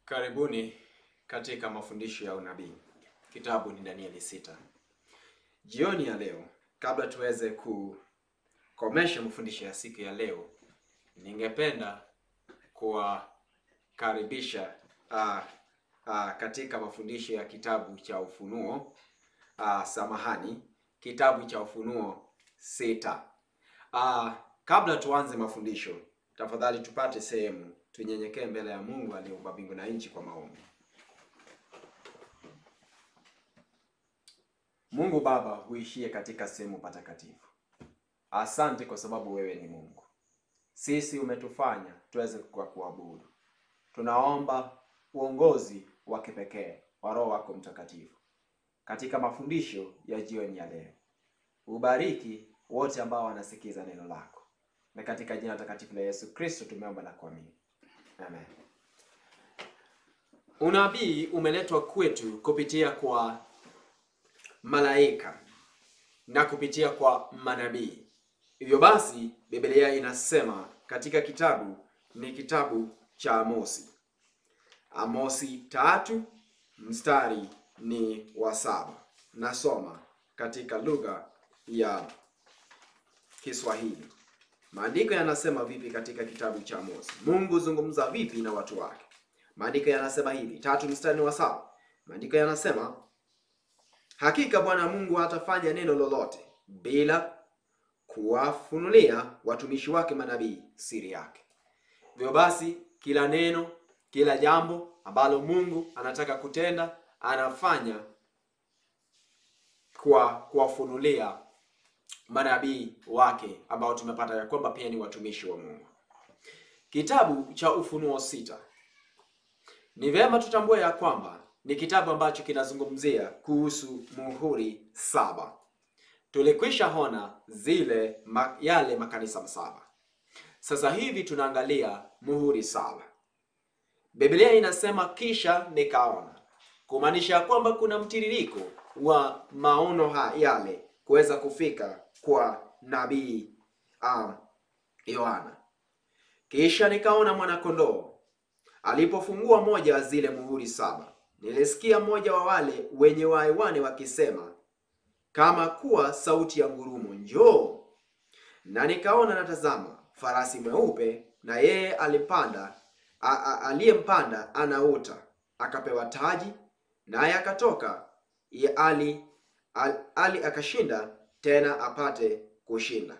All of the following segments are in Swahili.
Karibuni katika mafundisho ya unabii. Kitabu ni Danieli 6. Jioni ya leo, kabla tuweze kukomesha mafundisho ya siku ya leo, ningependa kuwakaribisha katika mafundisho ya kitabu cha Ufunuo, kitabu cha Ufunuo 6. Kabla tuanze mafundisho, tafadhali tupate sehemu tunyenyekee mbele ya Mungu aliyeumba mbingu na nchi kwa maombi. Mungu Baba huishie katika sehemu patakatifu. Asante kwa sababu wewe ni Mungu. Sisi umetufanya tuweze kuabudu. Tunaomba uongozi wa kipekee wa Roho wako Mtakatifu katika mafundisho ya jioni ya leo. Ubariki wote ambao wanasikiza neno lako. Na katika jina takatifu la Yesu Kristo tumeomba na kuamini. Amen. Unabii umeletwa kwetu kupitia kwa malaika na kupitia kwa manabii. Hivyo basi Biblia inasema katika kitabu cha Amosi. Amosi 3 mstari ni wa 7. Nasoma katika lugha ya Kiswahili. Maandiko yanasema vipi katika kitabu cha Amosi? Mungu zungumza vipi na watu wake? Maandiko yanasema hivi, 3 mstari wa 7. Maandiko yanasema, hakika Bwana Mungu hatafanya neno lolote bila kuwafunulia watumishi wake manabii siri yake. Hivyo basi kila neno, kila jambo ambalo Mungu anataka kutenda, anafanya kuwafunulia manabii wake ambao tumepata ya kwamba pia ni watumishi wa Mungu. Kitabu cha Ufunuo 6. Ni vyema tutambue ya kwamba ni kitabu ambacho kinazungumzia kuhusu muhuri 7. Tulikwisha ona yale makanisa 7. Sasa hivi tunaangalia muhuri 7. Biblia inasema kisha nikaona, kumaanisha kwamba kuna mtiririko wa maono yale kuweza kufika kwa nabii Yohana. Kisha nikaona mwana-kondoo alipofungua moja wa zile muhuri 7. Nilisikia mmoja wa wale wenye hewani wakisema kama kuwa sauti ya ngurumo, njoo. Na nikaona natazama farasi mweupe, na yeye aliyempanda anauta, akapewa taji, naye akatoka ali akashinda tena apate kushinda.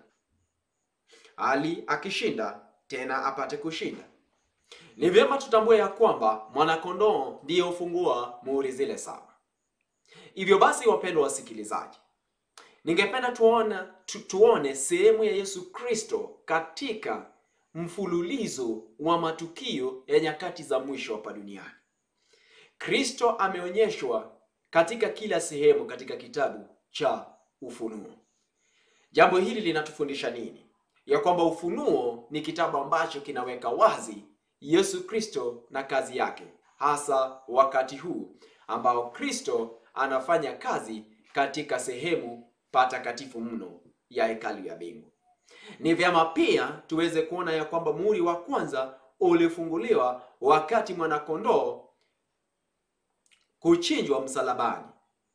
Akishinda tena apate kushinda. Ni vyema tutambue ya kwamba mwana-kondoo ndiye hufungua muhuri zile 7. Hivyo basi wapendwa wasikilizaji, ningependa tuone sehemu ya Yesu Kristo katika mfululizo wa matukio ya nyakati za mwisho hapa duniani. Kristo ameonyeshwa katika kila sehemu katika kitabu cha Ufunuo. Jambo hili linatufundisha nini? Ya kwamba Ufunuo ni kitabu ambacho kinaweka wazi Yesu Kristo na kazi yake, hasa wakati huu ambao Kristo anafanya kazi katika sehemu patakatifu mno ya hekalu ya mbingu. Ni vyema pia tuweze kuona ya kwamba muhuri wa kwanza ulifunguliwa wakati mwana-kondoo kuchinjwa msalabani,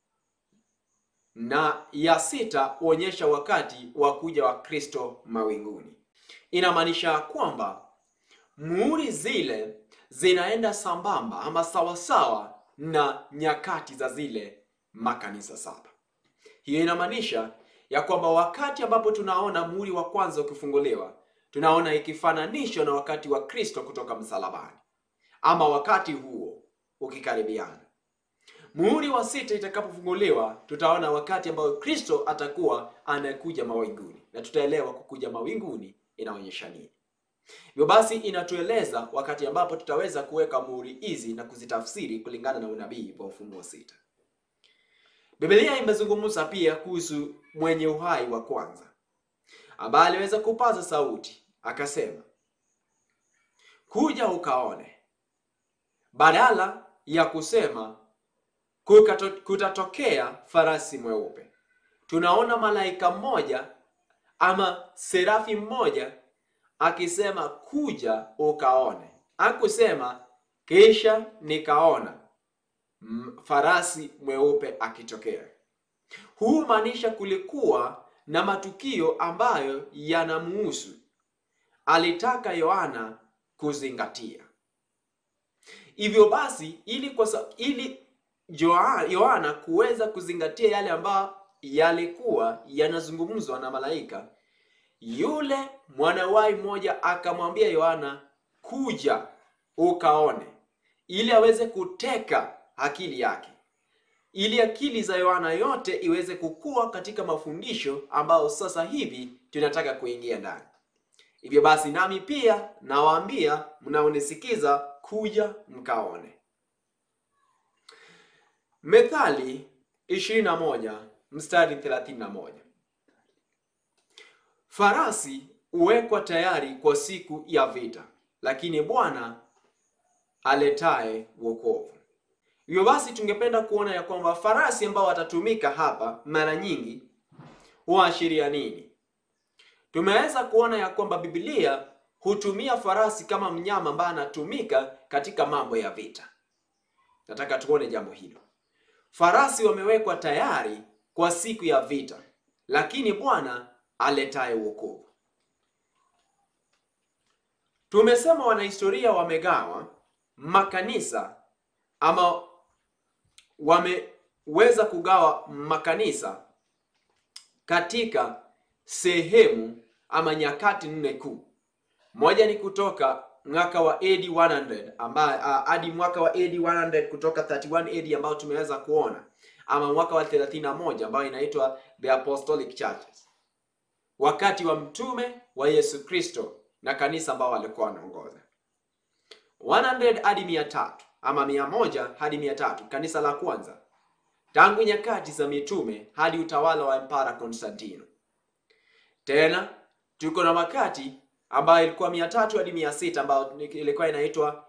na ya 6 huonyesha wakati wa kuja wa Kristo mawinguni. Inamaanisha kwamba muhuri zile zinaenda sambamba ama sawasawa na nyakati za zile makanisa 7. Hiyo inamaanisha ya kwamba wakati ambapo tunaona muhuri wa kwanza ukifunguliwa, tunaona ikifananishwa na wakati wa Kristo kutoka msalabani, ama wakati huo ukikaribiana. Muhuri wa 6 itakapofunguliwa, tutaona wakati ambao Kristo atakuwa anakuja mawinguni, na tutaelewa kukuja mawinguni inaonyesha nini. Hivyo basi inatueleza wakati ambapo tutaweza kuweka muhuri hizi na kuzitafsiri kulingana na unabii wa Ufunuo 6. Biblia imezungumza pia kuhusu mwenye uhai wa kwanza, ambaye aliweza kupaza sauti akasema, kuja ukaone. Badala ya kusema kutatokea farasi mweupe, tunaona malaika mmoja ama serafi mmoja akisema kuja ukaone. Hakusema Kisha nikaona farasi mweupe akitokea. Huu maanisha kulikuwa na matukio ambayo yanamuhusu. Alitaka Yohana kuzingatia. Hivyo basi ili Yohana kuweza kuzingatia yale ambayo yalikuwa yanazungumzwa na malaika, yule mwanawai mmoja akamwambia Yohana, kuja ukaone, ili aweze kuteka akili yake, ili akili za Yohana yote iweze kukua katika mafundisho ambao sasa hivi tunataka kuingia ndani. Hivyo basi nami pia nawaambia mnaonisikiza, kuja mkaone. Methali 21 mstari 31. Farasi huwekwa tayari kwa siku ya vita, lakini Bwana aletaye wokovu. Hivyo basi tungependa kuona ya kwamba farasi ambao watatumika hapa mara nyingi huashiria nini? Tumeweza kuona ya kwamba Biblia hutumia farasi kama mnyama ambaye anatumika katika mambo ya vita. Nataka tuone jambo hilo. Farasi wamewekwa tayari kwa siku ya vita, lakini Bwana aletaye wokovu. Tumesema wanahistoria wamegawa makanisa, ama wameweza kugawa makanisa katika sehemu ama nyakati 4 kuu. Moja ni kutoka mwaka wa AD 100 hadi mwaka wa AD 100, kutoka 31 AD ambao tumeweza kuona, ama mwaka wa 31 ambao inaitwa the Apostolic Churches, wakati wa mtume wa Yesu Kristo na kanisa ambao walikuwa wanaongoza. 100 hadi 300 ama 100 hadi 300, kanisa la kwanza tangu nyakati za mitume hadi utawala wa Empara Constantino. Tena tuko na wakati ambao ilikuwa 300 hadi 600 ambao ilikuwa inaitwa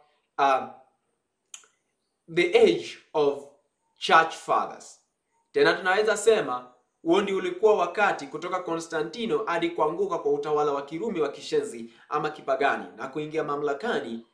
the age of church fathers. Tena tunaweza sema huo ndio ulikuwa wakati kutoka Constantino hadi kuanguka kwa utawala wa Kirumi wa kishenzi ama kipagani na kuingia mamlakani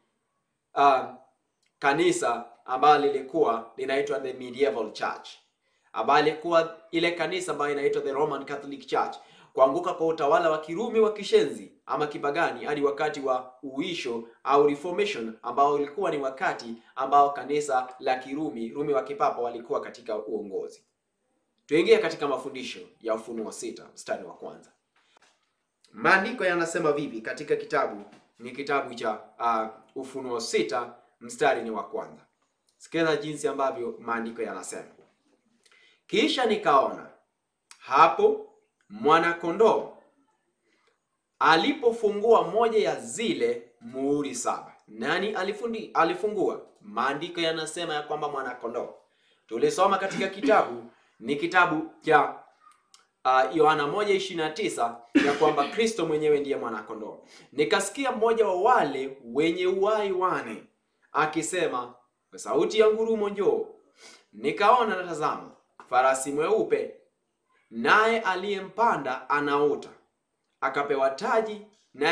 kanisa ambalo lilikuwa linaitwa the medieval church, ambalo ilikuwa ile kanisa ambayo inaitwa the Roman Catholic Church, kuanguka kwa utawala wa Kirumi wa kishenzi ama kipagani hadi wakati wa uisho au reformation, ambao ulikuwa ni wakati ambao kanisa la Rumi wa kipapa walikuwa katika uongozi. Tuingie katika mafundisho ya Ufunuo 6 mstari wa 1. Maandiko yanasema vipi katika kitabu cha Ufunuo 6 mstari ni wa 1. Sikiza jinsi ambavyo maandiko yanasema. Kisha nikaona hapo mwana-kondoo alipofungua moja ya zile muhuri 7. Nani alifungua? Maandiko yanasema ya kwamba mwana-kondoo. Tulisoma katika kitabu cha Yohana 1:29 ya kwamba Kristo mwenyewe ndiye mwana-kondoo. Nikasikia mmoja wa wale wenye uhai 4 akisema kwa sauti ya ngurumo, njoo. Nikaona na tazama farasi mweupe, naye aliyempanda anaota, akapewa taji, naye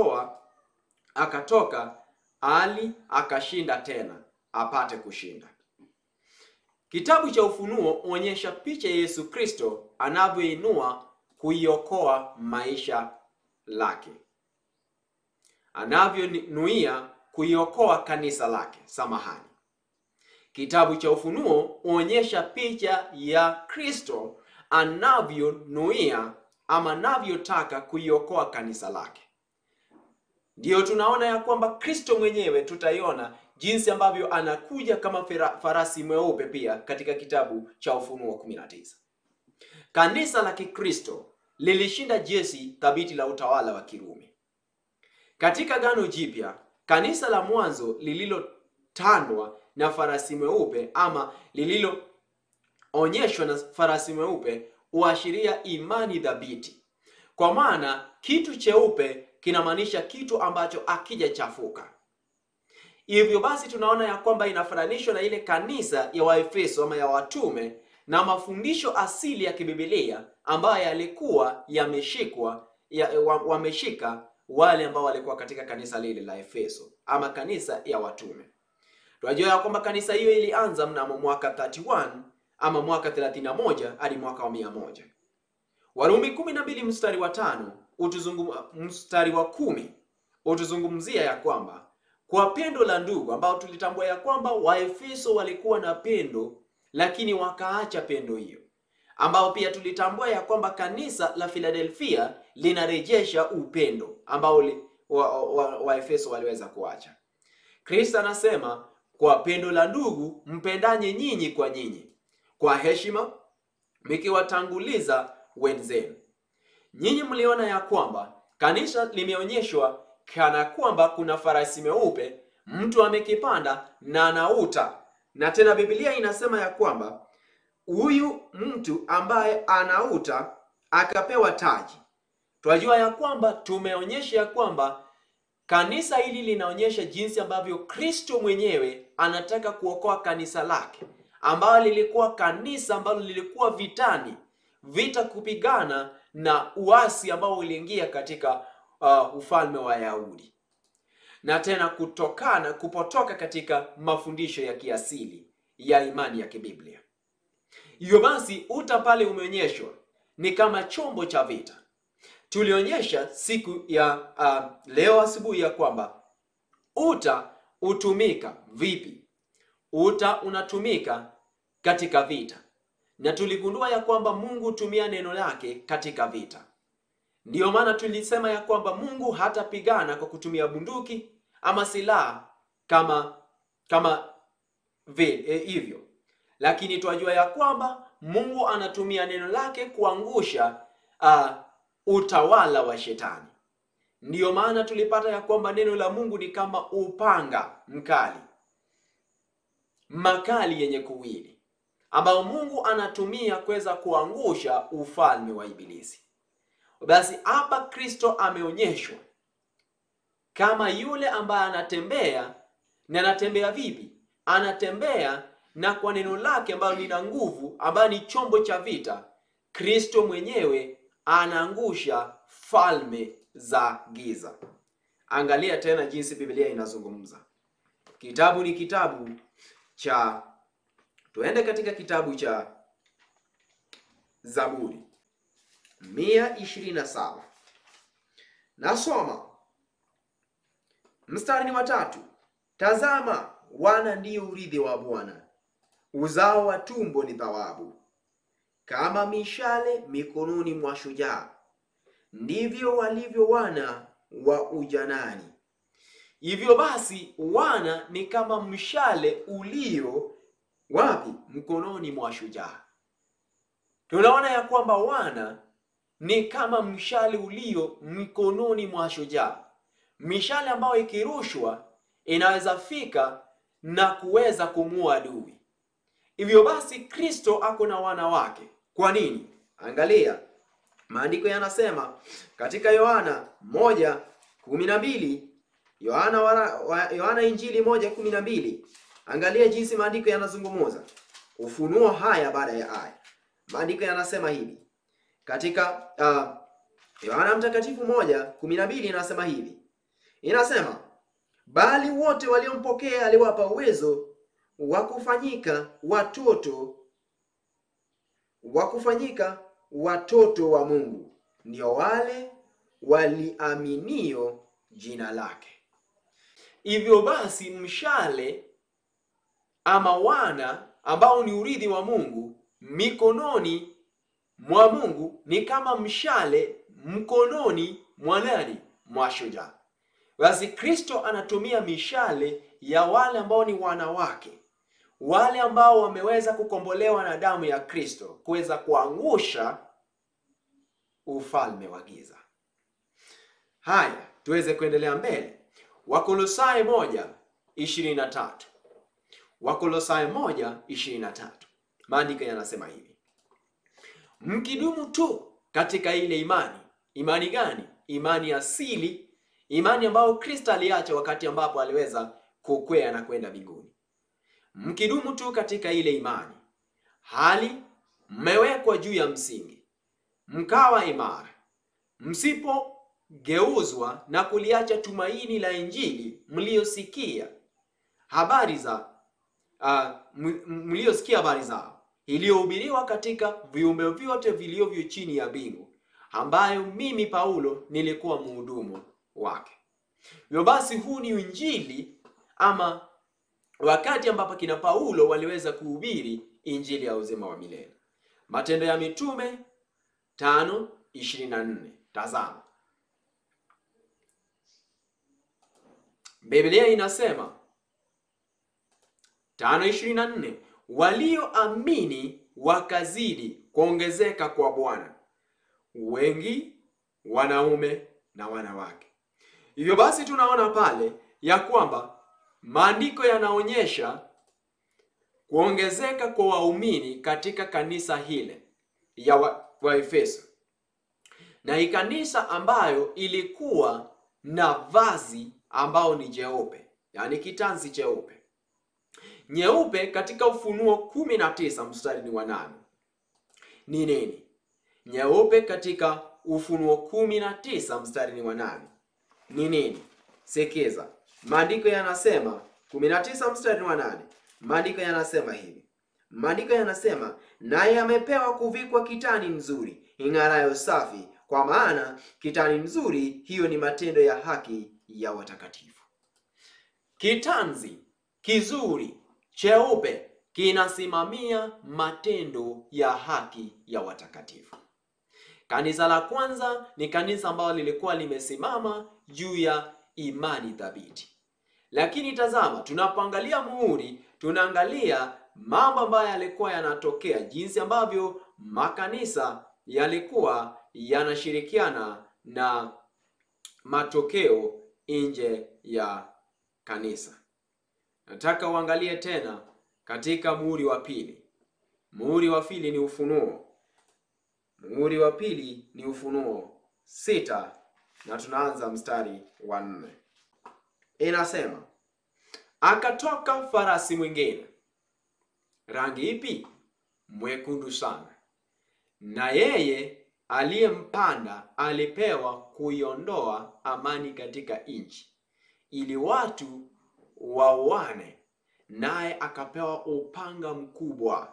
akatoka akashinda tena apate kushinda. Kitabu cha Ufunuo huonyesha picha ya Yesu Kristo anavyoinua kuiokoa maisha lake, anavyonuia kuiokoa kanisa lake. Kitabu cha Ufunuo huonyesha picha ya Kristo anavyonuia ama anavyotaka kuiokoa kanisa lake. Ndio tunaona ya kwamba Kristo mwenyewe tutaiona jinsi ambavyo anakuja kama farasi mweupe pia katika kitabu cha Ufunuo 19. Kanisa la Kikristo lilishinda jeshi thabiti la utawala wa Kirumi. Katika Agano Jipya, kanisa la mwanzo lililotandwa na farasi mweupe ama lililoonyeshwa na farasi mweupe huashiria imani thabiti. Kwa maana kitu cheupe kinamaanisha kitu ambacho hakijachafuka. Hivyo basi tunaona ya kwamba inafananishwa na ile kanisa ya Waefeso ama ya watume na mafundisho asili ya kibiblia ambayo yalikuwa wameshika wale ambao walikuwa katika kanisa lile la Efeso ama kanisa ya watume. Tunajua ya kwamba kanisa hiyo ilianza mnamo mwaka 31 ama mwaka 31 hadi mwaka wa 100. Warumi 12 mstari wa 5 mstari wa 10 utuzungumzia ya kwamba kwa pendo la ndugu, ambao tulitambua ya kwamba Waefeso walikuwa na pendo lakini wakaacha pendo hiyo, ambao pia tulitambua ya kwamba kanisa la Philadelphia linarejesha upendo ambao Waefeso waliweza kuacha. Kristo anasema kwa pendo la ndugu mpendanye nyinyi kwa nyinyi, kwa heshima mkiwatanguliza wenzenu. Nyinyi mliona ya kwamba kanisa limeonyeshwa kana kwamba kuna farasi meupe, mtu amekipanda na anauta. Na tena Biblia inasema ya kwamba huyu mtu ambaye anauta akapewa taji. Tunajua ya kwamba tumeonyesha ya kwamba kanisa hili linaonyesha jinsi ambavyo Kristo mwenyewe anataka kuokoa kanisa lake, ambalo lilikuwa kanisa ambalo lilikuwa vita kupigana na uasi ambao uliingia katika ufalme wa Yahudi, na tena kupotoka katika mafundisho ya kiasili ya imani ya kibiblia. Hivyo basi uta pale umeonyeshwa ni kama chombo cha vita. Tulionyesha siku ya leo asubuhi ya kwamba uta utumika vipi. Uta unatumika katika vita, na tuligundua ya kwamba Mungu hutumia neno lake katika vita. Ndiyo maana tulisema ya kwamba Mungu hatapigana kwa kutumia bunduki ama silaha kama hivyo, lakini twajua ya kwamba Mungu anatumia neno lake kuangusha utawala wa shetani. Ndiyo maana tulipata ya kwamba neno la Mungu ni kama upanga makali yenye kuwili, ambao Mungu anatumia kuweza kuangusha ufalme wa ibilisi. Basi hapa Kristo ameonyeshwa kama yule ambaye anatembea, na anatembea vipi? Anatembea na kwa neno lake ambalo lina nguvu, ambayo ni chombo cha vita. Kristo mwenyewe anaangusha falme za giza. Angalia tena jinsi Biblia inazungumza. Kitabu ni kitabu cha, tuende katika kitabu cha Zaburi 127. Nasoma mstari wa 3. Tazama, wana ndio urithi wa Bwana, uzao wa tumbo ni thawabu. Kama mishale mikononi mwa shujaa, ndivyo walivyo wana wa ujanani. Hivyo basi wana ni kama mshale ulio wapi? Mkononi mwa shujaa. Tunaona ya kwamba wana ni kama mshale ulio mkononi mwa shujaa, mishale ambayo ikirushwa inaweza fika na kuweza kumuua adui. Hivyo basi Kristo ako na wana wake. Kwa nini? Angalia maandiko yanasema katika Yohana 1:12, Yohana Injili 1:12. Angalia jinsi maandiko yanazungumza. Ufunuo haya baada ya aya. Maandiko yanasema hivi. Katika Yohana Mtakatifu 1:12 inasema hivi. Inasema, bali wote waliompokea aliwapa uwezo wa kufanyika watoto wa Mungu, ndio wale waliaminio jina lake. Hivyo basi mshale ama wana ambao ni urithi wa Mungu mikononi mwa Mungu ni kama mshale mkononi mwa nani? Mwa shujaa. Basi Kristo anatumia mishale ya wale ambao ni wanawake, wale ambao wameweza kukombolewa na damu ya Kristo, kuweza kuangusha ufalme wa giza. Haya, tuweze kuendelea mbele. Wakolosai 1:23. Wakolosai 1:23. Maandiko yanasema hivi. Mkidumu tu katika ile imani. Imani gani? Imani asili, imani ambayo Kristo aliacha wakati ambapo aliweza kukwea na kwenda mbinguni. Mkidumu tu katika ile imani, hali mmewekwa juu ya msingi, mkawa imara, msipogeuzwa na kuliacha tumaini la Injili mliosikia, habari za mliosikia habari zao, iliyohubiriwa katika viumbe vyote vilivyo chini ya mbingu, ambayo mimi Paulo nilikuwa mhudumu wake. Hivyo basi huu ni injili, ama wakati ambapo kina Paulo waliweza kuhubiri injili ya uzima wa milele. Matendo ya Mitume 5:24. Tazama. Biblia inasema 5:24, walioamini wakazidi kuongezeka kwa Bwana, wengi wanaume na wanawake. Hivyo basi tunaona pale ya kwamba maandiko yanaonyesha kuongezeka kwa waumini katika kanisa hile ya Waefeso. Na hii kanisa ambayo ilikuwa na vazi ambao ni jeupe, yani kitanzi cheupe. Nyeupe katika Ufunuo 19 mstari ni wa 8. Ni nini? Nyeupe katika Ufunuo 19 mstari ni wa 8. Ni nini? Sikiza. Maandiko yanasema 19 mstari wa 8. Maandiko yanasema hivi. Maandiko yanasema, naye amepewa kuvikwa kitani nzuri ing'arayo safi, kwa maana kitani nzuri hiyo ni matendo ya haki ya watakatifu. Kitanzi kizuri cheupe kinasimamia matendo ya haki ya watakatifu. Kanisa la kwanza ni kanisa ambalo lilikuwa limesimama juu ya imani thabiti. Lakini tazama, tunapoangalia muhuri, tunaangalia mambo ambayo yalikuwa yanatokea, jinsi ambavyo makanisa yalikuwa yanashirikiana na matokeo nje ya kanisa. Nataka uangalie tena katika muhuri wa pili. Muhuri wa pili ni Ufunuo. Muhuri wa pili ni Ufunuo 6, na tunaanza mstari wa 4. Inasema, akatoka farasi mwingine. Rangi ipi? Mwekundu sana. Na yeye aliyempanda alipewa kuiondoa amani katika nchi, ili watu wauane, naye akapewa upanga mkubwa.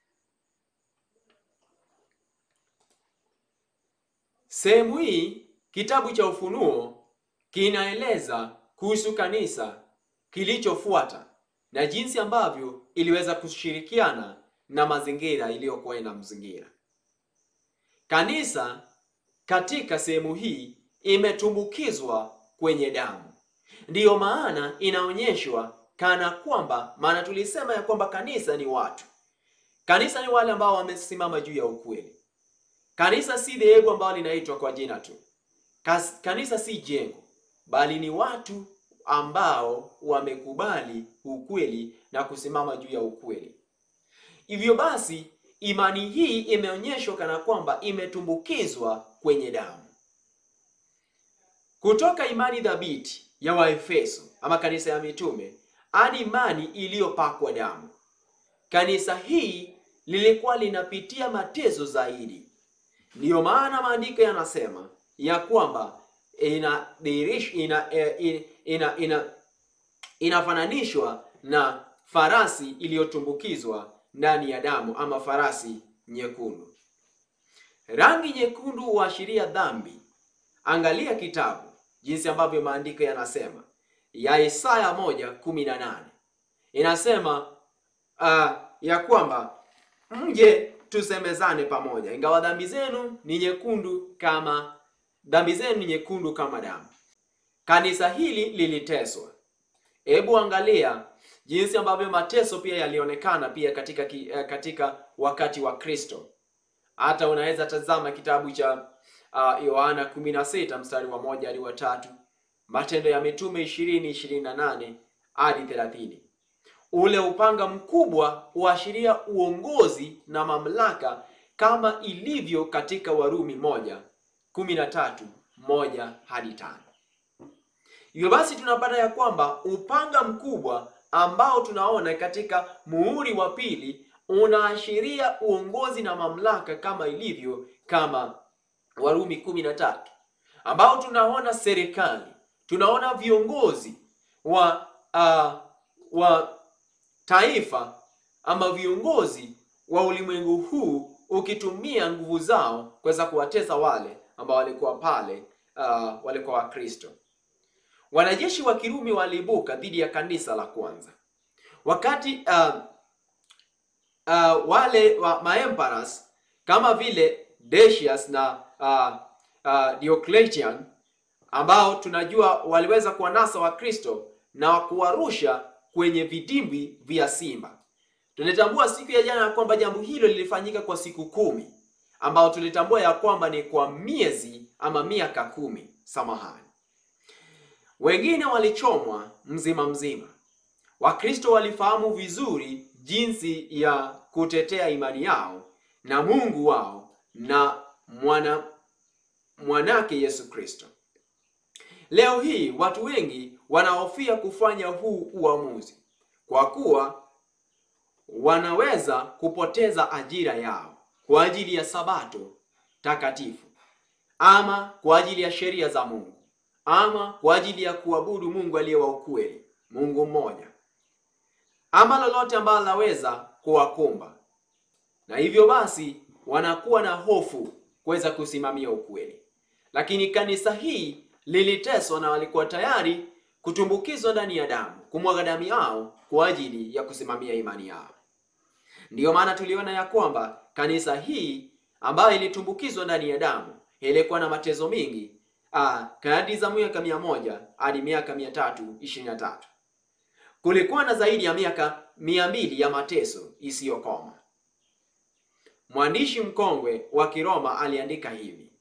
Sehemu hii kitabu cha Ufunuo kinaeleza kuhusu kanisa kilichofuata na jinsi ambavyo iliweza kushirikiana na mazingira iliyokuwa inamzingira. Kanisa katika sehemu hii imetumbukizwa kwenye damu. Ndiyo maana inaonyeshwa kana kwamba, maana tulisema ya kwamba kanisa ni watu. Kanisa ni wale ambao wamesimama juu ya ukweli. Kanisa si dhehebu ambalo linaitwa kwa jina tu. Kanisa si jengo, bali ni watu ambao wamekubali ukweli na kusimama juu ya ukweli. Hivyo basi imani hii imeonyeshwa kana kwamba imetumbukizwa kwenye damu. Kutoka imani thabiti ya Waefeso ama kanisa ya mitume hadi imani iliyopakwa damu. Kanisa hii lilikuwa linapitia mateso zaidi. Ndiyo maana maandiko yanasema ya kwamba inafananishwa na farasi iliyotumbukizwa ndani ya damu, ama farasi nyekundu. Rangi nyekundu huashiria dhambi. Angalia kitabu jinsi ambavyo maandiko yanasema ya Isaya 1:18. Inasema ya kwamba mje tusemezane pamoja, ingawa dhambi zenu ni nyekundu kama damu. Kanisa hili liliteswa. Hebu angalia jinsi ambavyo mateso pia yalionekana pia katika wakati wa Kristo. Hata unaweza tazama kitabu cha Yohana 16 mstari wa 1 hadi wa 3, Matendo ya Mitume 20:28 hadi 30. Ule upanga mkubwa huashiria uongozi na mamlaka, kama ilivyo katika Warumi 1:13 hadi 5. Hivyo basi tunapata ya kwamba upanga mkubwa ambao tunaona katika muhuri wa pili unaashiria uongozi na mamlaka kama ilivyo kama Warumi 13, ambao tunaona serikali, tunaona viongozi wa taifa ama viongozi wa ulimwengu huu ukitumia nguvu zao kuweza kuwatesa wale ambao walikuwa pale, walikuwa Wakristo. Wanajeshi wa Kirumi waliibuka dhidi ya kanisa la kwanza. Wakati wale wa maemperors kama vile Decius na Diocletian, ambao tunajua waliweza kuwanasa Wakristo na kuwarusha kwenye vidimbwi vya simba. Tunatambua siku ya jana kwamba jambo hilo lilifanyika kwa siku 10, ambao tulitambua ya kwamba ni kwa miezi ama miaka 10, samahani. Wengine walichomwa mzima mzima. Wakristo walifahamu vizuri jinsi ya kutetea imani yao na Mungu wao na mwanake Yesu Kristo. Leo hii watu wengi wanahofia kufanya huu uamuzi kwa kuwa wanaweza kupoteza ajira yao kwa ajili ya Sabato takatifu, ama kwa ajili ya sheria za Mungu, ama kwa ajili ya kuabudu Mungu aliye wa ukweli, Mungu mmoja, ama lolote ambalo laweza kuwakumba. Na hivyo basi wanakuwa na hofu kuweza kusimamia ukweli. Lakini kanisa hii liliteswa na walikuwa tayari kutumbukizwa ndani ya damu, kumwaga damu yao kwa ajili ya kusimamia imani yao. Ndiyo maana tuliona ya kwamba kanisa hii ambayo ilitumbukizwa ndani ya damu ilikuwa na mateso mingi kati za miaka 100 hadi miaka 323. Kulikuwa na zaidi ya miaka 200 ya mateso isiyokoma. Mwandishi mkongwe wa Kiroma aliandika hivi.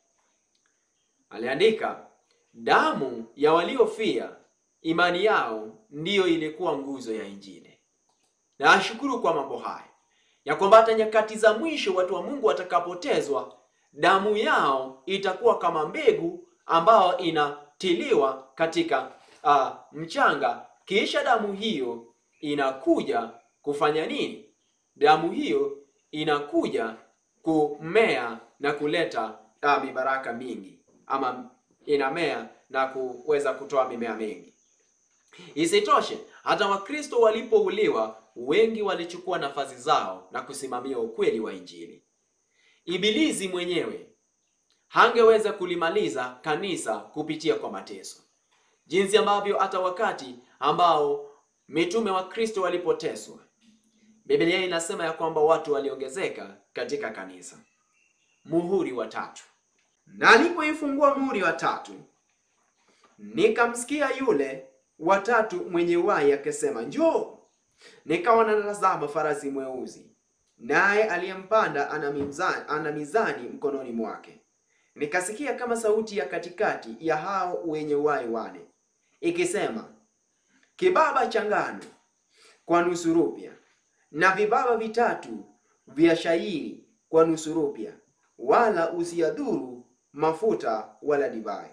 Aliandika, damu ya waliofia imani yao ndiyo ilikuwa nguzo ya Injili. Na ashukuru kwa mambo haya, ya kwamba hata nyakati za mwisho watu wa Mungu watakapotezwa, damu yao itakuwa kama mbegu ambao inatiliwa katika mchanga, kisha damu hiyo inakuja kufanya nini? Damu hiyo inakuja kumea na kuleta mibaraka mingi, ama inamea na kuweza kutoa mimea mingi. Isitoshe, hata Wakristo walipouliwa, wengi walichukua nafasi zao na kusimamia ukweli wa Injili. Ibilisi mwenyewe hangeweza kulimaliza kanisa kupitia kwa mateso. Jinsi ambavyo hata wakati ambao mitume wa Kristo walipoteswa, Biblia inasema ya kwamba watu waliongezeka katika kanisa. Muhuri wa 3. Na alipoifungua muhuri wa 3, nikamsikia yule wa 3 mwenye uhai akisema, njoo. Nikawa natazama farasi mweusi, naye aliyempanda ana mizani mkononi mwake. Nikasikia kama sauti ya katikati ya hao wenye uhai 4 ikisema, kibaba cha ngano kwa nusu rupia, na vibaba 3 vya shayiri kwa nusu rupia, wala usiadhuru mafuta wala divai.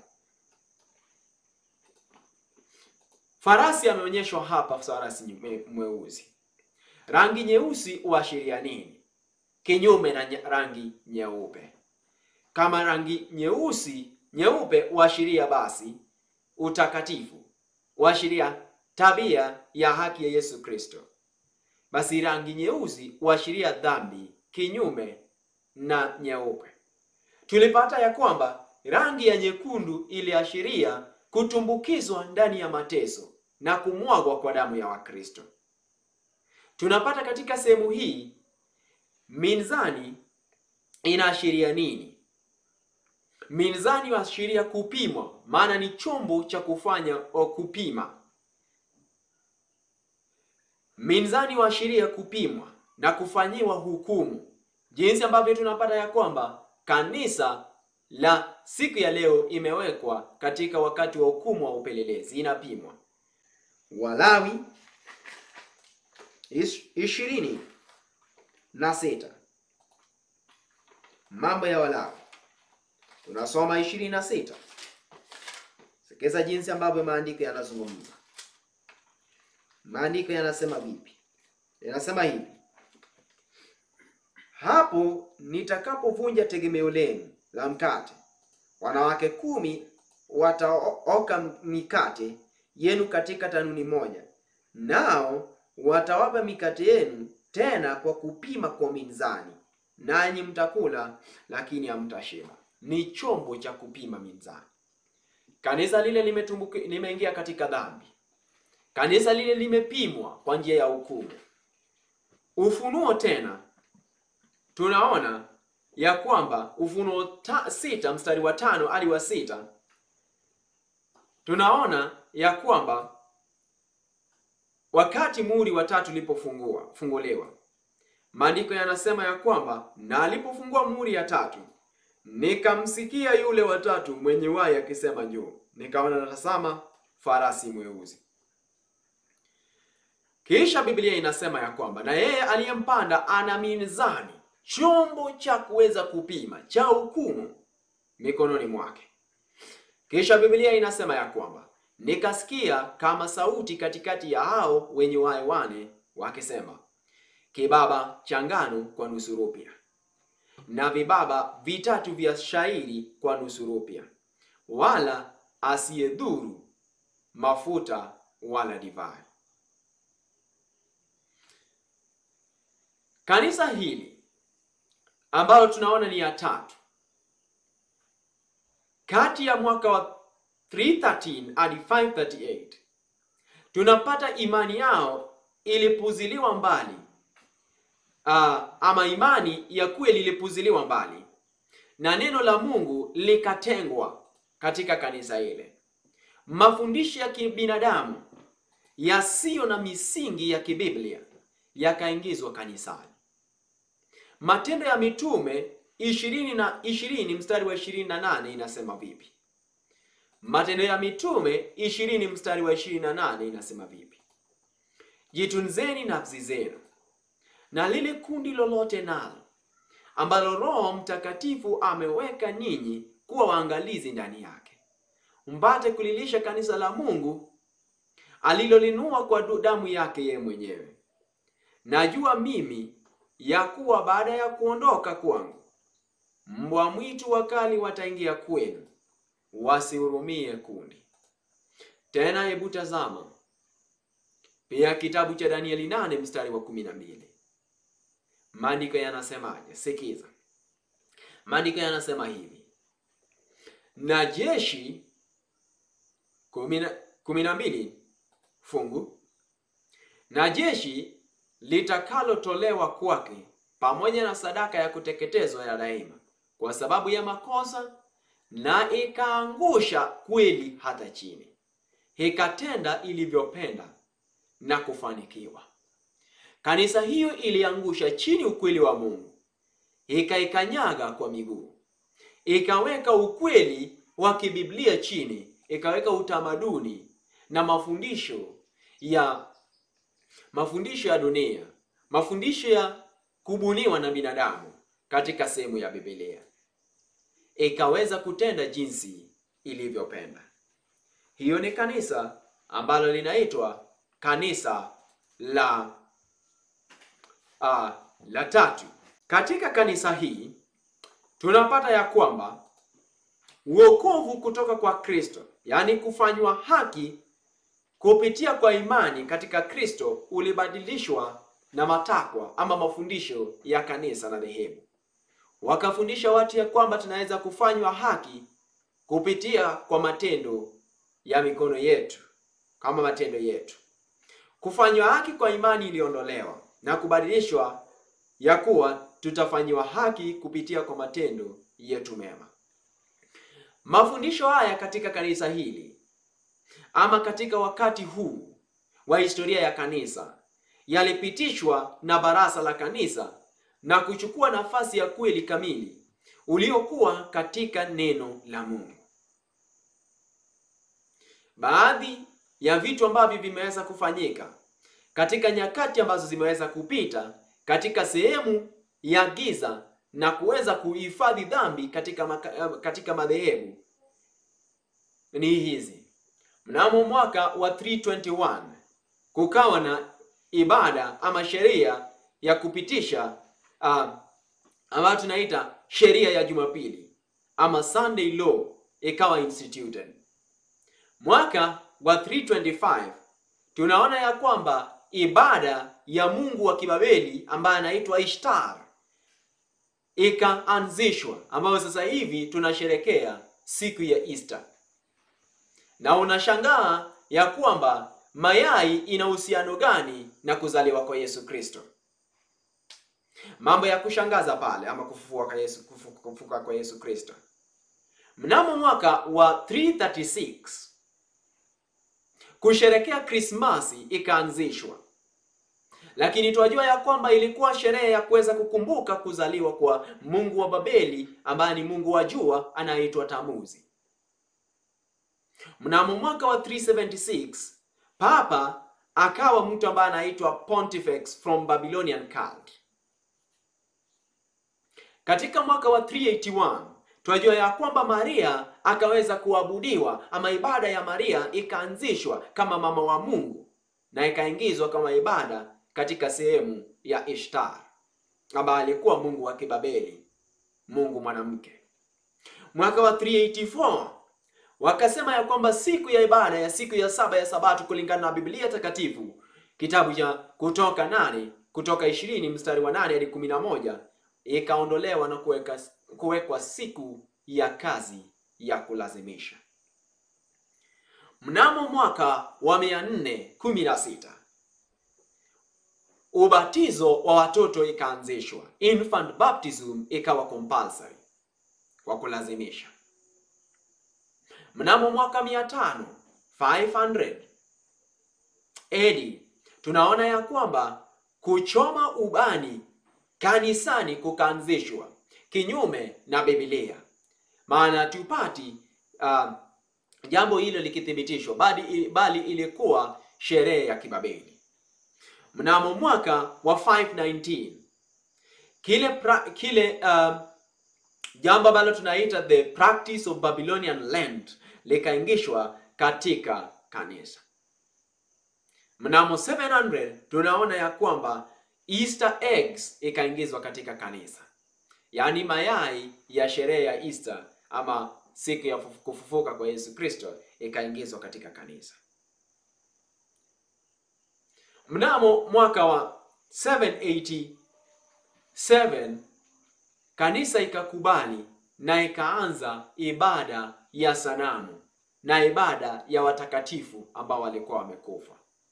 Farasi ameonyeshwa hapa, farasi mweusi. Rangi nyeusi huashiria nini? Kinyume na rangi nyeupe. Kama rangi nyeupe huashiria basi utakatifu, huashiria tabia ya haki ya Yesu Kristo, basi rangi nyeusi huashiria dhambi, kinyume na nyeupe. Tulipata ya kwamba rangi ya nyekundu iliashiria kutumbukizwa ndani ya mateso na kumwagwa kwa damu ya Wakristo. Tunapata katika sehemu hii mizani inaashiria nini? Mizani huashiria kupimwa, maana ni chombo cha kufanya kupima. Mizani huashiria kupimwa na kufanyiwa hukumu. Jinsi ambavyo tunapata ya kwamba kanisa la siku ya leo imewekwa katika wakati wa hukumu wa upelelezi, inapimwa. Walawi 26. Mambo ya Walawi tunasoma 26. Sikiza jinsi ambavyo maandiko yanazungumza. Maandiko yanasema vipi? Yanasema hivi: hapo nitakapovunja tegemeo lenu la mkate, wanawake 10 wataoka mikate yenu katika tanuni moja, nao watawapa mikate yenu tena kwa kupima kwa mizani, nanyi mtakula lakini hamtashiba. Ni chombo cha kupima mizani. Kanisa lile limeingia katika dhambi. Kanisa lile limepimwa kwa njia ya hukumu. Ufunuo tena tunaona ya kwamba Ufunuo 6 mstari wa 5 hadi wa 6, tunaona ya kwamba wakati muhuri wa 3 ulipofunguliwa, maandiko yanasema ya kwamba na alipofungua muhuri ya 3, nikamsikia yule wa 3 mwenye uhai akisema njoo. Nikaona natazama farasi mweusi. Kisha Biblia inasema ya kwamba na yeye aliyempanda ana mizani, chombo cha kuweza kupima cha hukumu mikononi mwake. Kisha Biblia inasema ya kwamba nikasikia kama sauti katikati ya hao wenye uhai wane wakisema, kibaba cha ngano kwa nusu rupia, na vibaba 3 vya shairi kwa nusu rupia, wala asiyedhuru mafuta wala divai. Kanisa hili ambalo tunaona ni ya 3, kati ya mwaka wa 313 hadi 538, tunapata imani yao ilipuziliwa mbali. Ama imani ya kweli ilipuziliwa mbali, na neno la Mungu likatengwa katika kanisa ile. Mafundisho ya kibinadamu yasiyo na misingi ya kibiblia yakaingizwa kanisani. Matendo ya Mitume 20 mstari wa 28 inasema vipi? Matendo ya Mitume 20 mstari wa 28 inasema vipi? Jitunzeni nafsi zenu na lile kundi lolote nalo ambalo Roho Mtakatifu ameweka nyinyi kuwa waangalizi ndani yake, mpate kulilisha kanisa la Mungu alilolinua kwa damu yake yeye mwenyewe. Najua mimi ya kuwa baada ya kuondoka kwangu, mbwa mwitu wakali wataingia kwenu, wasihurumie kundi. Tena hebu tazama pia kitabu cha Danieli 8 mstari wa 12. Maandiko yanasemaje? Sikiza. Maandiko yanasema hivi: na jeshi 12 fungu, na jeshi litakalotolewa kwake pamoja na sadaka ya kuteketezwa ya daima kwa sababu ya makosa, na ikaangusha kweli hata chini, ikatenda ilivyopenda na kufanikiwa. Kanisa hiyo iliangusha chini ukweli wa Mungu, ikaikanyaga kwa miguu, ikaweka ukweli wa kibiblia chini, ikaweka utamaduni na mafundisho ya dunia, mafundisho ya kubuniwa na binadamu katika sehemu ya Biblia, ikaweza kutenda jinsi ilivyopenda. Hiyo ni kanisa ambalo linaitwa kanisa la 3. Katika kanisa hii tunapata ya kwamba wokovu kutoka kwa Kristo, yani kufanywa haki kupitia kwa imani katika Kristo, ulibadilishwa na matakwa ama mafundisho ya kanisa na dhehebu. Wakafundisha watu ya kwamba tunaweza kufanywa haki kupitia kwa matendo ya mikono yetu, kama matendo yetu. Kufanywa haki kwa imani iliondolewa na kubadilishwa ya kuwa tutafanywa haki kupitia kwa matendo yetu mema. Mafundisho haya katika kanisa hili ama katika wakati huu wa historia ya kanisa yalipitishwa na baraza la kanisa na kuchukua nafasi ya kweli kamili uliokuwa katika neno la Mungu. Baadhi ya vitu ambavyo vimeweza kufanyika katika nyakati ambazo zimeweza kupita katika sehemu ya giza na kuweza kuhifadhi dhambi katika madhehebu ni hizi. Mnamo mwaka wa 321 kukawa na ibada ama sheria ya kupitisha ambayo tunaita sheria ya Jumapili ama Sunday law ikawa instituted. Mwaka wa 325 tunaona ya kwamba ibada ya mungu wa Kibabeli ambaye anaitwa Ishtar ikaanzishwa, ambayo sasa hivi tunasherekea siku ya Easter. Na unashangaa ya kwamba mayai ina uhusiano gani na kuzaliwa kwa Yesu Kristo? Mambo ya kushangaza pale, ama kufufuka kwa Yesu Kristo. Mnamo mwaka wa 336 kusherekea Krismasi ikaanzishwa. Lakini tunajua ya kwamba ilikuwa sherehe ya kuweza kukumbuka kuzaliwa kwa mungu wa Babeli ambaye ni mungu wa jua anaitwa Tamuzi. Mnamo mwaka wa 376 Papa akawa mtu ambaye anaitwa Pontifex from Babylonian cult. Katika mwaka wa 381 tunajua ya kwamba Maria akaweza kuabudiwa, ama ibada ya Maria ikaanzishwa kama mama wa Mungu na ikaingizwa kama ibada katika sehemu ya Ishtar ambaye alikuwa mungu wa Kibabeli, mungu mwanamke. Mwaka wa 384 wakasema ya kwamba siku ya ibada ya siku ya saba ya Sabato kulingana na Biblia takatifu, kitabu cha Kutoka 20 mstari wa 8 hadi 11, ikaondolewa na kuwekwa siku ya kazi ya kulazimisha. Mnamo mwaka wa 416 ubatizo wa watoto ikaanzishwa, infant baptism ikawa compulsory kwa kulazimisha. Mnamo mwaka 500 AD tunaona ya kwamba kuchoma ubani kanisani kukaanzishwa, kinyume na Biblia. Maana tupati jambo hilo likithibitishwa, bali ilikuwa sherehe ya Kibabeli. Mnamo mwaka wa 519 kile jambo ambalo tunaita the practice of Babylonian Lent likaingishwa katika kanisa. Mnamo 700 tunaona ya kwamba Easter eggs ikaingizwa katika kanisa, yaani mayai ya sherehe ya Easter ama siku ya kufufuka kwa Yesu Kristo ikaingizwa katika kanisa. Mnamo mwaka wa 787 kanisa ikakubali na ikaanza ibada ya sanamu na ibada ya watakatifu ambao walikuwa wamekufa.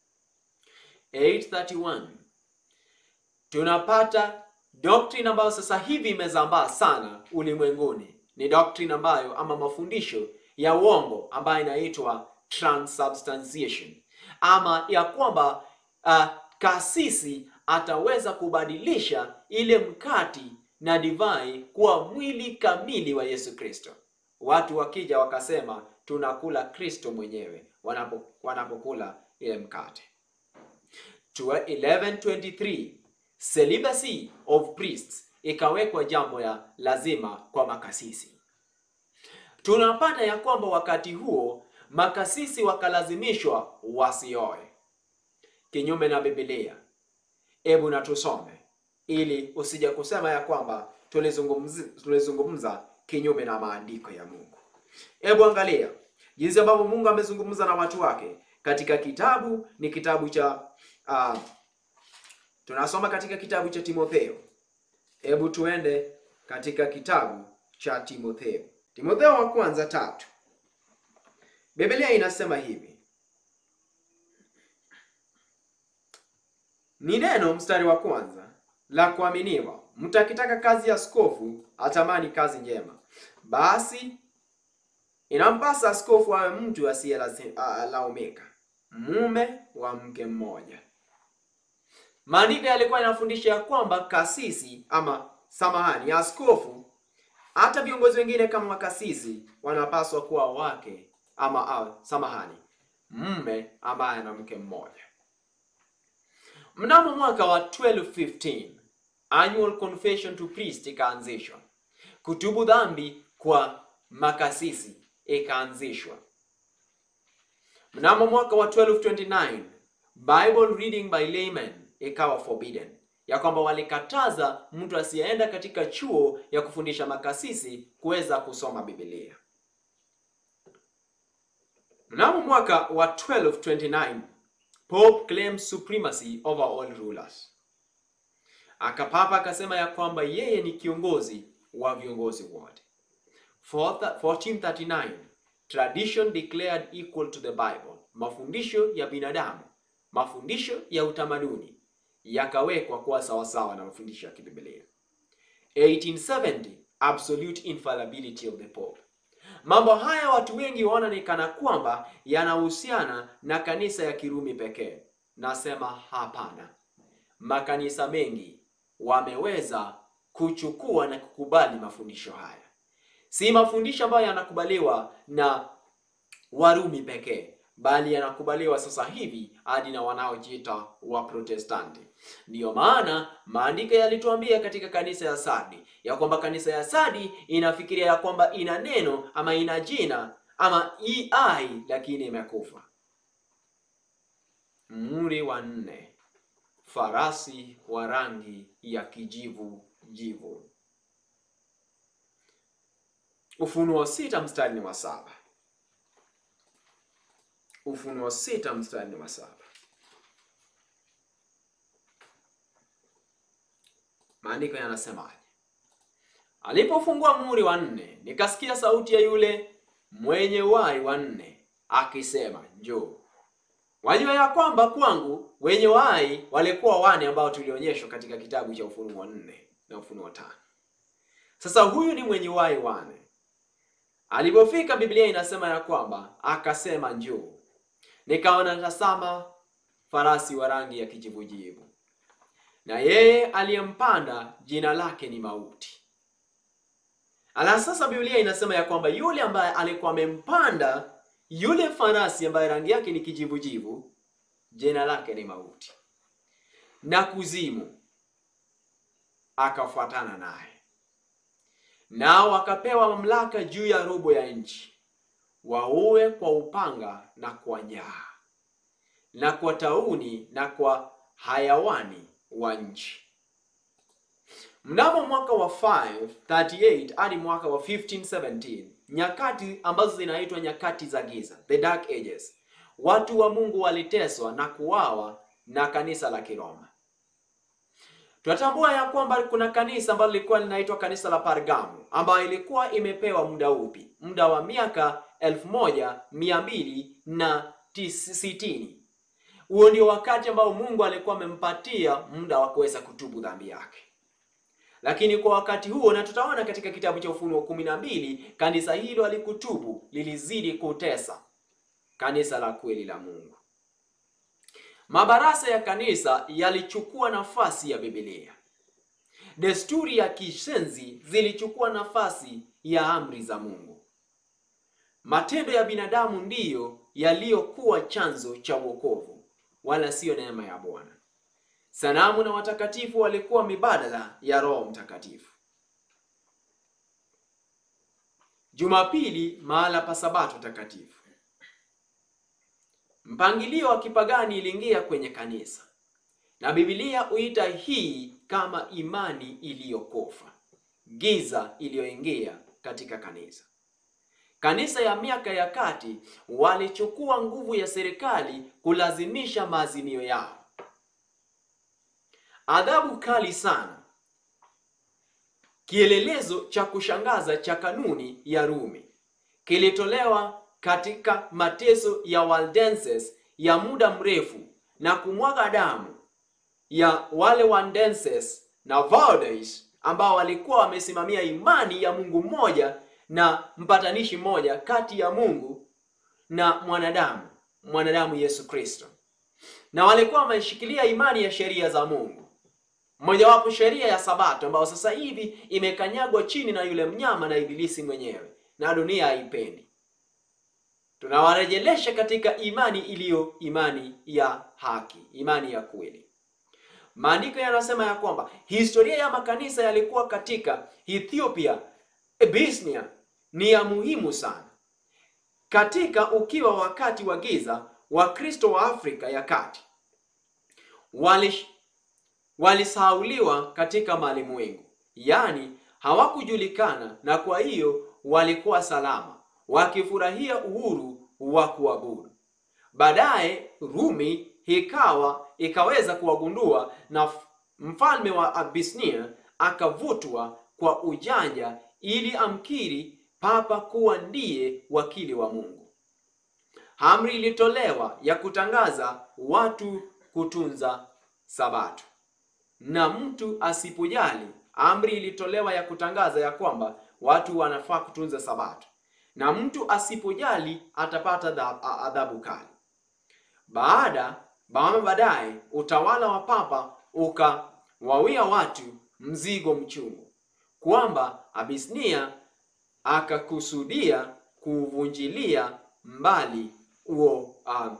831 tunapata doctrine ambayo sasa hivi imezambaa sana ulimwenguni. Ni doctrine ambayo, ama mafundisho ya uongo ambayo inaitwa transubstantiation, ama ya kwamba kasisi ataweza kubadilisha ile mkati na divai kuwa mwili kamili wa Yesu Kristo. Watu wakija wakasema tunakula Kristo mwenyewe wanapokula ile mkate. 1123 celibacy of priests ikawekwa jambo ya lazima kwa makasisi. Tunapata ya kwamba wakati huo makasisi wakalazimishwa wasioe, kinyume na Biblia. Hebu na tusome ili usije kusema ya kwamba tulizungumza kinyume na maandiko ya Mungu. Hebu angalia jinsi ambavyo Mungu amezungumza na watu wake katika kitabu, ni kitabu cha tunasoma katika kitabu cha Timotheo. Hebu tuende katika kitabu cha Timotheo. Timotheo wa kwanza 3. Biblia inasema hivi. Ni neno mstari wa kwanza la kuaminiwa. Mtakitaka kazi ya askofu atamani kazi njema. Basi inampasa askofu awe mtu asiyelaumika, mume wa mke mmoja. Maandiko yalikuwa yanafundisha ya kwamba kasisi askofu, hata viongozi wengine kama makasisi wanapaswa kuwa wake mume ambaye ana mke mmoja. Mnamo mwaka wa 1215 annual confession to priest ikaanzishwa. Kutubu dhambi kwa makasisi ikaanzishwa. Mnamo mwaka wa 1229 Bible reading by laymen ikawa forbidden, ya kwamba walikataza mtu asiyeenda katika chuo ya kufundisha makasisi kuweza kusoma Biblia. Mnamo mwaka wa 1229 Pope claims supremacy over all rulers. Papa akasema ya kwamba yeye ni kiongozi wa viongozi wote. 1439, tradition declared equal to the Bible. Mafundisho ya binadamu, mafundisho ya utamaduni yakawekwa kuwa sawasawa na mafundisho ya kibiblia. 1870, absolute infallibility of the Pope. Mambo haya watu wengi waona ni kana kwamba yanahusiana na kanisa ya Kirumi pekee. Nasema hapana. Makanisa mengi wameweza kuchukua na kukubali mafundisho haya. Si mafundisho ambayo yanakubaliwa na Warumi pekee, bali yanakubaliwa sasa hivi hadi na wanaojiita wa Protestanti. Ndiyo maana maandiko yalituambia katika kanisa ya Sardi ya kwamba kanisa ya Sardi inafikiria ya kwamba ina neno ama ina jina ama ai, lakini imekufa. Muhuri wa 4, farasi wa rangi ya kijivu jivu. Ufunuo 6 mstari wa 7. Ufunuo 6 mstari wa 7. Maandiko yanasemaje? Alipofungua muhuri wa 4, nikasikia sauti ya yule mwenye uhai wa 4 akisema, njoo. Wajua ya kwamba kwangu wenye uhai walikuwa 4 ambao tulionyeshwa katika kitabu cha Ufunuo 4 na Ufunuo 5. Sasa huyu ni mwenye uhai 4. Alipofika, Biblia inasema ya kwamba akasema, njoo. Nikaona tazama farasi wa rangi ya kijivujivu, na yeye aliyempanda jina lake ni Mauti. Sasa Biblia inasema ya kwamba yule ambaye alikuwa amempanda yule farasi ambaye rangi yake ni kijivujivu, jina lake ni Mauti, na kuzimu akafuatana naye. Nao wakapewa mamlaka juu ya robo ya nchi, waue kwa upanga na kwa njaa na kwa tauni na kwa hayawani wa nchi. Mnamo mwaka wa 538 hadi mwaka wa 1517, nyakati ambazo zinaitwa nyakati za giza, the dark ages, watu wa Mungu waliteswa na kuuawa na kanisa la Kiroma. Tunatambua ya kwamba kuna kanisa ambalo lilikuwa linaitwa kanisa la Pergamo, ambayo ilikuwa imepewa muda upi? Muda wa miaka 1260. Huo ndio wakati ambao Mungu alikuwa amempatia muda wa kuweza kutubu dhambi yake. Lakini kwa wakati huo, na tutaona katika kitabu cha Ufunuo 12, kanisa hilo alikutubu, lilizidi kutesa kanisa la kweli la Mungu. Mabarasa ya kanisa yalichukua nafasi ya Biblia. Desturi ya kishenzi zilichukua nafasi ya amri za Mungu. Matendo ya binadamu ndiyo yaliyokuwa chanzo cha wokovu, wala sio neema ya Bwana. Sanamu na watakatifu walikuwa mibadala ya Roho Mtakatifu. Jumapili mahala pa Sabato takatifu. Mpangilio wa kipagani iliingia kwenye kanisa, na Biblia huita hii kama imani iliyokufa, giza iliyoingia katika kanisa. Kanisa ya miaka ya kati walichukua nguvu ya serikali kulazimisha maazimio yao. Adhabu kali sana, kielelezo cha kushangaza cha kanuni ya Rumi, kilitolewa katika mateso ya Waldenses ya muda mrefu na kumwaga damu ya wale Waldenses na Valdes ambao walikuwa wamesimamia imani ya Mungu mmoja na mpatanishi mmoja kati ya Mungu na mwanadamu Yesu Kristo. Na walikuwa wameshikilia imani ya sheria za Mungu. Mojawapo sheria ya Sabato ambayo sasa hivi imekanyagwa chini na yule mnyama na ibilisi mwenyewe, na dunia haipendi. Tunawarejelesha katika imani iliyo imani ya haki, imani ya kweli. Maandiko yanasema ya kwamba historia ya makanisa yalikuwa katika Ethiopia, Abyssinia ni ya muhimu sana. Katika ukiwa wakati wa giza, Wakristo wa Afrika ya kati walisahauliwa katika malimwengu, yani hawakujulikana, na kwa hiyo walikuwa salama wakifurahia uhuru wa kuabudu. Baadaye Rumi ikaweza kuwagundua, na mfalme wa Abisinia akavutwa kwa ujanja ili amkiri papa kuwa ndiye wakili wa Mungu. Amri ilitolewa ya kutangaza watu kutunza Sabato, na mtu asipojali, amri ilitolewa ya kutangaza ya kwamba watu wanafaa kutunza Sabato, na mtu asipojali atapata adhabu kali. Baadaye utawala wa papa ukawawia watu mzigo mchungu, kwamba Abisinia akakusudia kuvunjilia mbali huo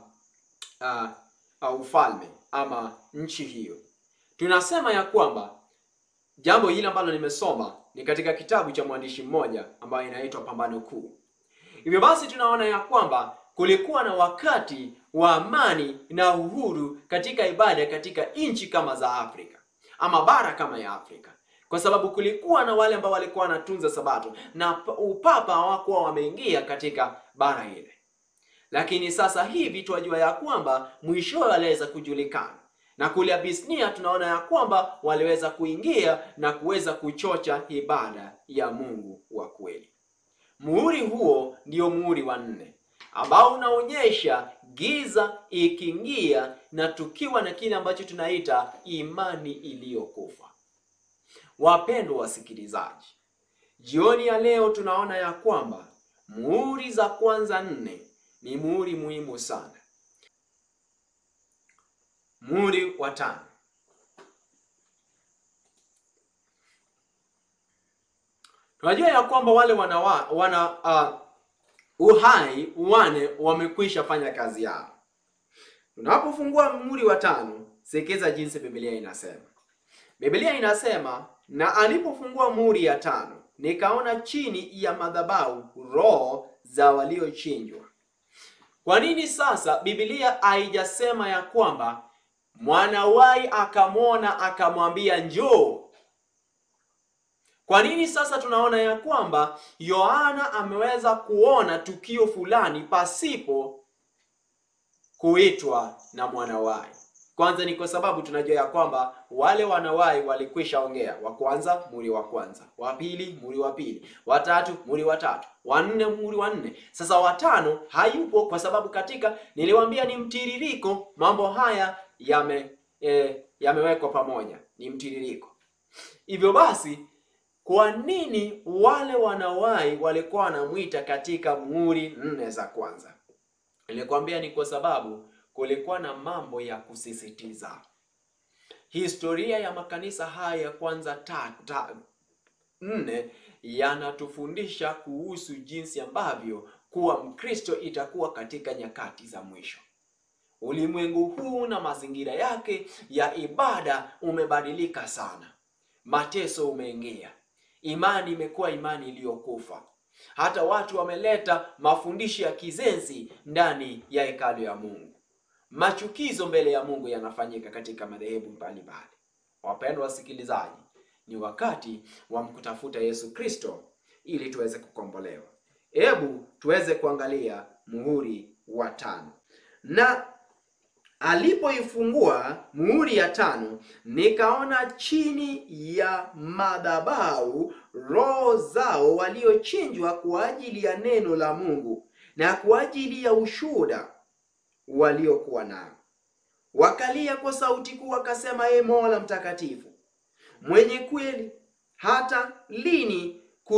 ufalme ama nchi hiyo. Tunasema ya kwamba jambo hili ambalo nimesoma ni katika kitabu cha mwandishi mmoja ambaye inaitwa Pambano Kuu. Hivyo basi tunaona ya kwamba kulikuwa na wakati wa amani na uhuru katika ibada katika nchi kama za Afrika ama bara kama ya Afrika, kwa sababu kulikuwa na wale ambao walikuwa wanatunza Sabato na upapa hawakuwa wameingia katika bara ile. Lakini sasa hivi tunajua ya kwamba mwisho waliweza kujulikana, na kule Abisinia tunaona ya kwamba waliweza kuingia na kuweza kuchocha ibada ya Mungu wa kweli. Muhuri huo ndio muhuri wa 4 ambao unaonyesha giza ikiingia na tukiwa na kile ambacho tunaita imani iliyokufa. Wapendwa wasikilizaji, jioni ya leo tunaona ya kwamba muhuri za kwanza 4 ni muhuri muhimu sana. Muhuri wa 5. Tunajua ya kwamba wale uhai wane wamekwisha fanya kazi yao. Tunapofungua muhuri wa 5, sikiza jinsi Biblia inasema. Biblia inasema, na alipofungua muhuri ya 5, nikaona chini ya madhabahu roho za waliochinjwa. Kwa nini sasa Biblia haijasema ya kwamba mwanawai akamwona akamwambia njoo? Kwa nini sasa tunaona ya kwamba Yohana ameweza kuona tukio fulani pasipo kuitwa na mwanawai? Kwanza ni kwa sababu tunajua ya kwamba wale wanawai walikwisha ongea. Wa kwanza muhuri wa kwanza, wa pili muhuri wa pili, wa tatu muhuri wa tatu, wa 4 muhuri wa 4. Sasa wa 5 hayupo, kwa sababu katika niliwaambia ni mtiririko, mambo haya yamewekwa pamoja, ni mtiririko. Hivyo basi, kwa nini wale wanawai walikuwa wanamuita katika muhuri 4 za kwanza? Nilikwambia ni kwa sababu kulikuwa na mambo ya kusisitiza. Historia ya makanisa haya ya kwanza 4 yanatufundisha kuhusu jinsi ambavyo kuwa Mkristo itakuwa katika nyakati za mwisho. Ulimwengu huu na mazingira yake ya ibada umebadilika sana. Mateso umeingia. Imani imekuwa imani iliyokufa. Hata watu wameleta mafundisho ya kizenzi ndani ya hekalu ya Mungu. Machukizo mbele ya Mungu yanafanyika katika madhehebu mbalimbali. Wapendwa wasikilizaji, ni wakati wa kutafuta Yesu Kristo ili tuweze kukombolewa. Hebu tuweze kuangalia muhuri wa 5. Na alipoifungua muhuri ya 5, nikaona chini ya madhabahu roho zao waliochinjwa kwa ajili ya neno la Mungu na kwa ajili ya ushuhuda waliokuwa nao. Wakalia kwa sauti kuu wakasema, Ee Mola mtakatifu, mwenye kweli, hata lini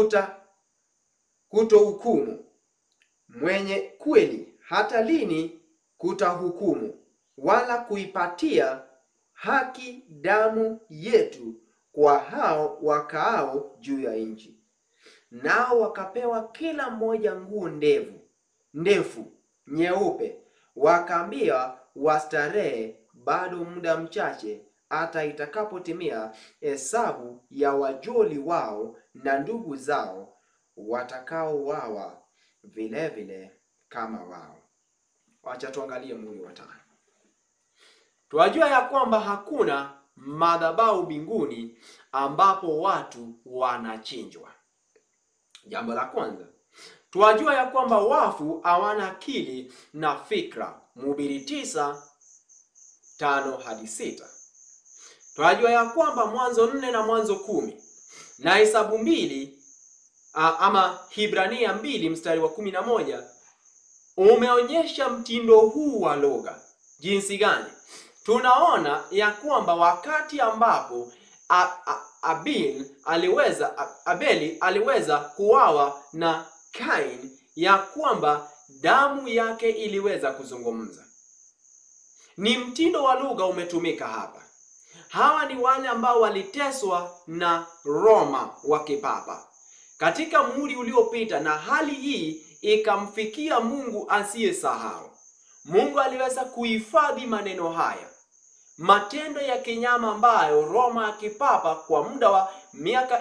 kutohukumu? Mwenye kweli, hata lini kutahukumu, wala kuipatia haki damu yetu kwa hao wakaao juu ya nchi? Nao wakapewa kila mmoja nguo ndefu nyeupe, wakaambia wastarehe bado muda mchache, hata itakapotimia hesabu ya wajoli wao na ndugu zao watakao wawa vile vile kama wao. Wacha tuangalie muhuri wa 5. Tuwajua ya kwamba hakuna madhabahu mbinguni ambapo watu wanachinjwa. Jambo la kwanza, tuwajua ya kwamba wafu hawana akili na fikra. Mhubiri 9 5 hadi 6. Tunajua ya kwamba Mwanzo 4 na Mwanzo 10 na Hesabu 2 ama Hibrania 2 mstari wa 11 umeonyesha mtindo huu wa lugha. Jinsi gani? Tunaona ya kwamba wakati ambapo Abeli aliweza kuuawa na Kain, ya kwamba damu yake iliweza kuzungumza. Ni mtindo wa lugha umetumika hapa. Hawa ni wale ambao waliteswa na Roma wa kipapa katika muhuri uliopita, na hali hii ikamfikia Mungu asiyesahau. Mungu aliweza kuhifadhi maneno haya, matendo ya kinyama ambayo Roma ya kipapa kwa muda wa miaka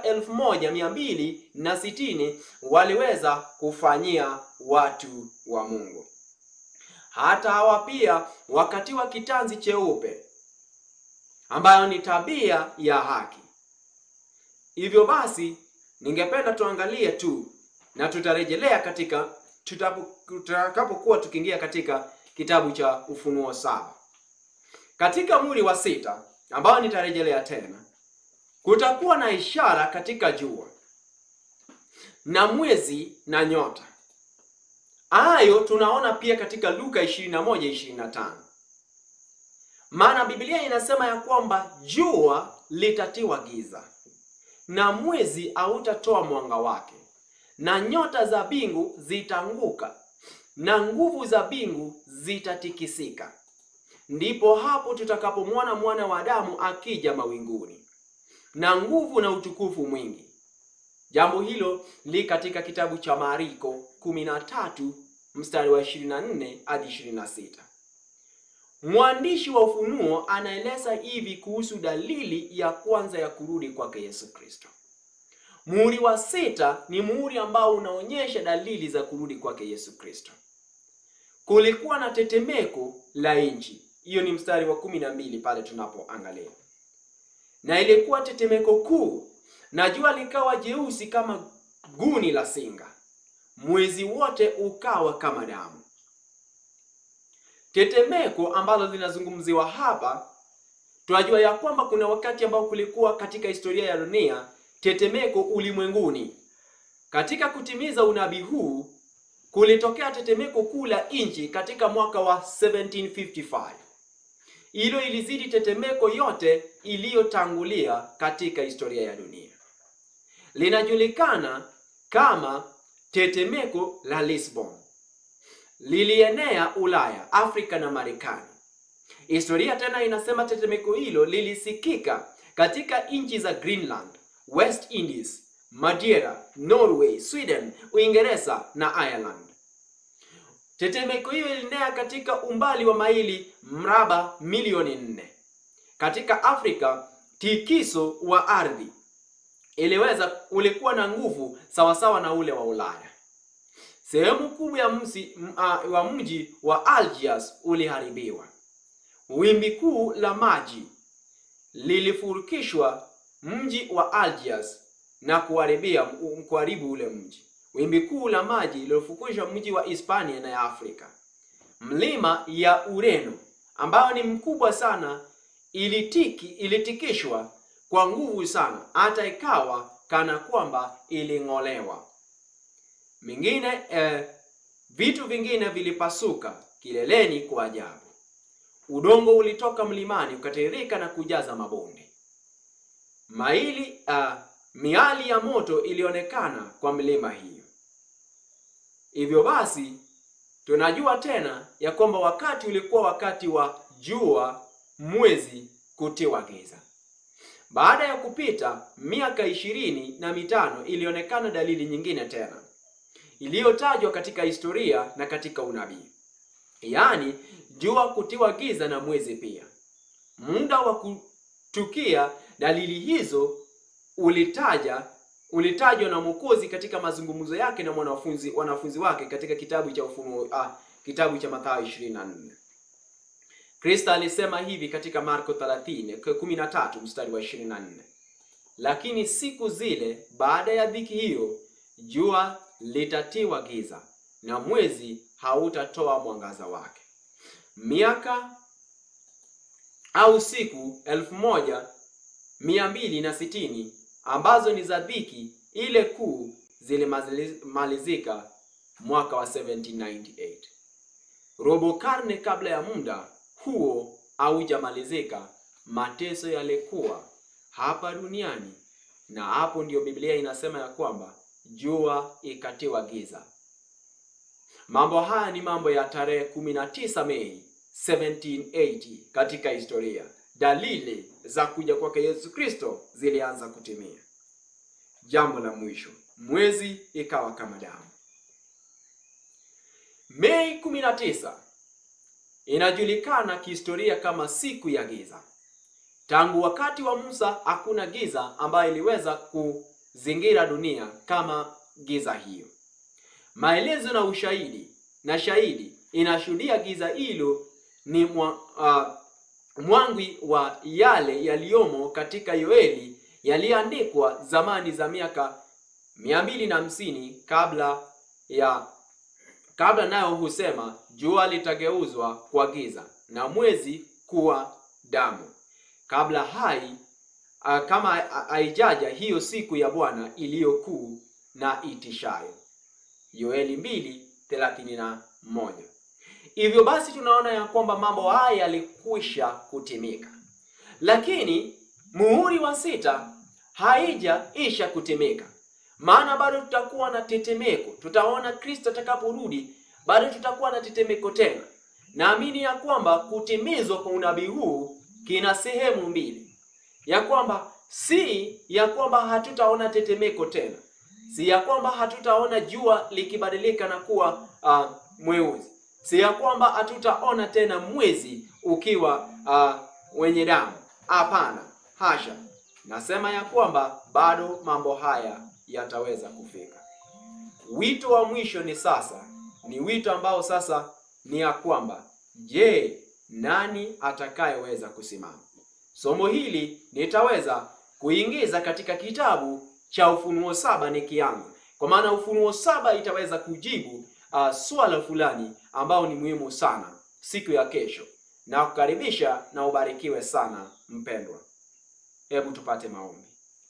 1260 waliweza kufanyia watu wa Mungu. Hata hawa pia wakati wa kitanzi cheupe, ambayo ni tabia ya haki. Hivyo basi ningependa tuangalie tu, na tutarejelea katika tutakapokuwa tukiingia katika kitabu cha Ufunuo 7. Katika muhuri wa 6 ambao nitarejelea tena, kutakuwa na ishara katika jua na mwezi na nyota. Hayo tunaona pia katika Luka 21:25. Maana Biblia inasema ya kwamba jua litatiwa giza na mwezi hautatoa mwanga wake, na nyota za mbingu zitaanguka na nguvu za mbingu zitatikisika. Ndipo hapo tutakapomwona Mwana wa Adamu akija mawinguni na nguvu na utukufu mwingi. Jambo hilo li katika kitabu cha Marko 13 mstari wa 24 hadi 26. Mwandishi wa Ufunuo anaeleza hivi kuhusu dalili ya kwanza ya kurudi kwake Yesu Kristo. Muhuri wa 6 ni muhuri ambao unaonyesha dalili za kurudi kwake Yesu Kristo. Kulikuwa na tetemeko la nchi. Hiyo ni mstari wa 12 pale tunapoangalia. Na ilikuwa tetemeko kuu, na jua likawa jeusi kama guni la singa. Mwezi wote ukawa kama damu. Tetemeko ambalo linazungumziwa hapa, tunajua ya kwamba kuna wakati ambao kulikuwa katika historia ya dunia tetemeko ulimwenguni. Katika kutimiza unabii huu, kulitokea tetemeko kuu la nchi katika mwaka wa 1755. Hilo ilizidi tetemeko yote iliyotangulia katika historia ya dunia. Linajulikana kama tetemeko la Lisbon. Lilienea Ulaya, Afrika na Marekani. Historia tena inasema tetemeko hilo lilisikika katika nchi za Greenland, West Indies, Madeira, Norway, Sweden, Uingereza na Ireland. Tetemeko hiyo ilienea katika umbali wa maili mraba milioni 4. Katika Afrika, tikiso wa ardhi ulikuwa na nguvu sawasawa na ule wa Ulaya. Sehemu kubwa ya mji wa Algiers uliharibiwa. Wimbi kuu la maji lilifurukishwa mji wa Algiers na kuharibu ule mji. Wimbi kuu la maji lilifukisha mji wa Hispania na ya Afrika. Mlima ya Ureno ambao ni mkubwa sana ilitikishwa kwa nguvu sana, hata ikawa kana kwamba iling'olewa. Vitu vingine vilipasuka kileleni kwa ajabu. Udongo ulitoka mlimani ukatiririka na kujaza mabonde. Miali ya moto ilionekana kwa milima hiyo. Hivyo basi tunajua tena ya kwamba wakati ulikuwa wakati wa jua mwezi kutiwa giza. Baada ya kupita miaka 25 ilionekana dalili nyingine tena iliyotajwa katika historia na katika unabii. Yaani jua kutiwa giza na mwezi pia. Muda wa kutukia dalili hizo ulitajwa na Mwokozi katika mazungumzo yake na wanafunzi wake katika kitabu cha Ufunuo, kitabu cha Mathayo 24. Kristo alisema hivi katika Marko 13 mstari wa 24. Lakini siku zile baada ya dhiki hiyo, jua litatiwa giza na mwezi hautatoa mwangaza wake. Miaka au siku 1260 ambazo ni za dhiki ile kuu zilimalizika mwaka wa 1798. Robo karne kabla ya muda huo haujamalizika, mateso yalikuwa hapa duniani, na hapo ndio Biblia inasema ya kwamba jua ikatiwa giza. Mambo haya ni mambo ya tarehe 19 Mei 1780 katika historia. Dalili za kuja kwake Yesu Kristo zilianza kutimia. Jambo la mwisho, mwezi ikawa kama damu. Mei 19 inajulikana kihistoria kama siku ya giza. Tangu wakati wa Musa hakuna giza ambayo iliweza kuzingira dunia kama giza hiyo. Maelezo na ushahidi na shahidi inashuhudia giza hilo ni mwangwi wa yale yaliyomo katika Yoeli yaliandikwa zamani za miaka 250 kabla nayo husema jua litageuzwa kwa giza na mwezi kuwa damu, kabla kama haijaja hiyo siku ya Bwana iliyokuu na itishayo. Yoeli 2:31. Hivyo basi tunaona ya kwamba mambo haya yalikwisha kutimika, lakini muhuri wa 6 haijaisha kutimika, maana bado tutakuwa na tetemeko. Tutaona Kristo atakaporudi, bado tutakuwa na tetemeko tena. Naamini ya kwamba kutimizwa kwa unabii huu kina sehemu mbili, ya kwamba si ya kwamba hatutaona tetemeko tena, si ya kwamba hatutaona jua likibadilika na kuwa mweusi, si ya kwamba hatutaona tena mwezi ukiwa wenye damu. Hapana, hasha. Nasema ya kwamba bado mambo haya yataweza kufika. Wito wa mwisho ni sasa, ni wito ambao sasa ni ya kwamba, je, nani atakayeweza kusimama? Somo hili nitaweza kuingiza katika kitabu cha Ufunuo 7 nikianza, kwa maana Ufunuo 7 itaweza kujibu swala fulani ambao ni muhimu sana siku ya kesho. Na kukaribisha na ubarikiwe sana mpendwa. Hebu tupate maombi.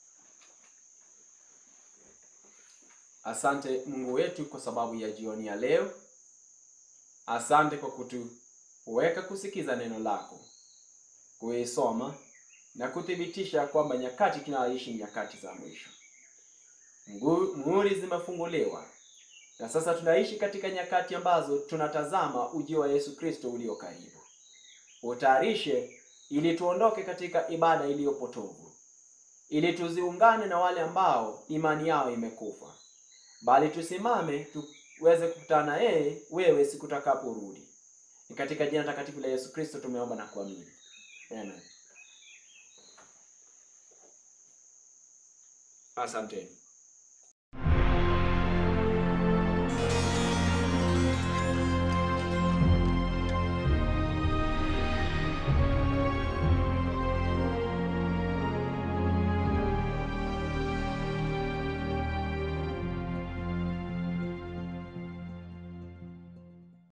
Asante Mungu wetu kwa sababu ya jioni ya leo. Asante kwa kutuweka kusikiza neno lako, kuisoma na kuthibitisha kwamba nyakati tunayoishi ni nyakati za mwisho. Muhuri zimefunguliwa na sasa tunaishi katika nyakati ambazo tunatazama ujio wa Yesu Kristo ulio karibu. Utayarishe ili tuondoke katika ibada iliyopotovu, ili tuziungane na wale ambao imani yao imekufa, bali tusimame tuweze kukutana wewe siku utakaporudi. Ni katika jina takatifu la Yesu Kristo tumeomba na kuamini. Amen. Asante.